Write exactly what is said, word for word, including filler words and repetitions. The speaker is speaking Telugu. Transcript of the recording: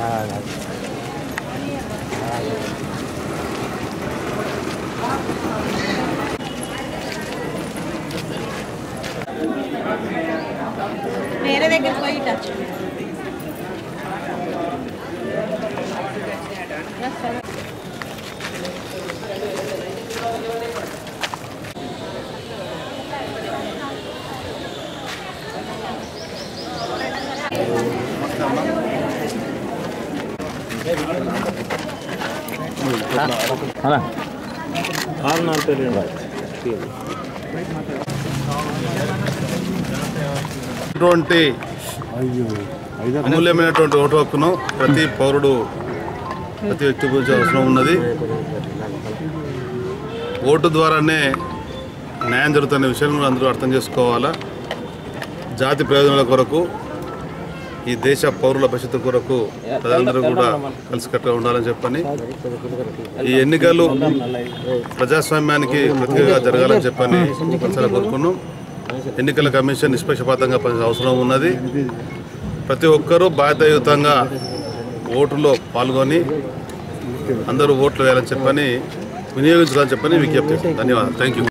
मेरे దగ్గర పోయి టచ్ అలా ఆన్ నా తెలియదు ఇటువంటి అమూల్యమైనటువంటి ఓటు హక్కును ప్రతి పౌరుడు ప్రతి వ్యక్తి గురించి అవసరం ఉన్నది. ఓటు ద్వారానే న్యాయం జరుగుతున్న విషయాలను అందరూ అర్థం చేసుకోవాలా. జాతి ప్రయోజనాల కొరకు, ఈ దేశ పౌరుల భవిష్యత్తు కొరకు ప్రజలందరూ కూడా కలిసికట్టుగా ఉండాలని చెప్పని, ఈ ఎన్నికలు ప్రజాస్వామ్యానికి ప్రతిగా జరగాలని చెప్పని మనసారా కోరుకున్నాం. ఎన్నికల కమిషన్ నిష్పక్షపాతంగా పనిచేసే అవసరం ఉన్నది. ప్రతి ఒక్కరూ బాధ్యతాయుతంగా ఓటులో పాల్గొని అందరూ ఓట్లు వేయాలని చెప్పని, వినియోగించాలని చెప్పని విజ్ఞప్తి. ధన్యవాదాలు. Thank you.